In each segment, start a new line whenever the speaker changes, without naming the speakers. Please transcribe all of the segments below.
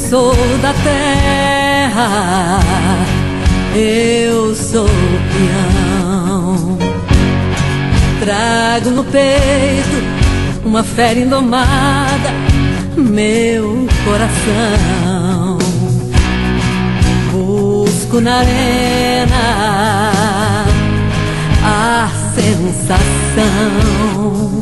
sou da terra, eu sou peão. Trago no peito uma fera indomada, meu coração. Busco na arena a sensação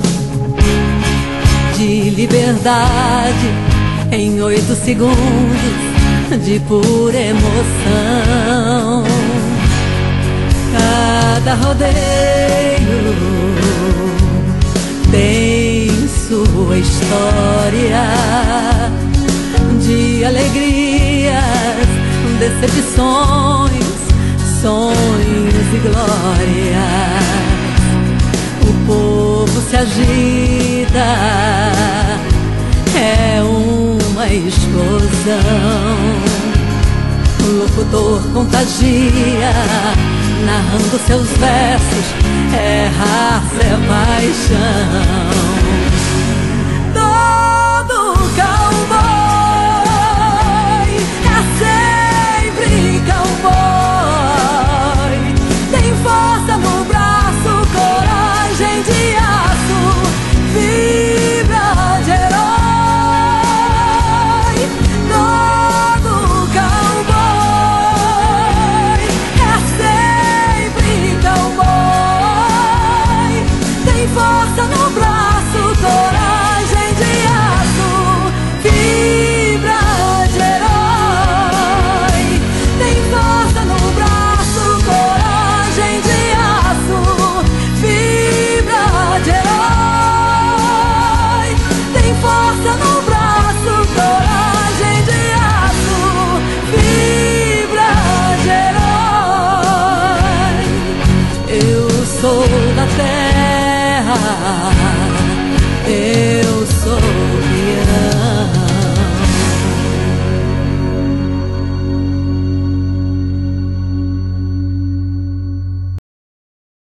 de liberdade em 8 segundos de pura emoção. Cada rodeio tem sua história de alegrias, decepções, sonhos e glórias. O povo se agita, é uma explosão. O locutor contagia, narrando seus versos, é raça, é paixão.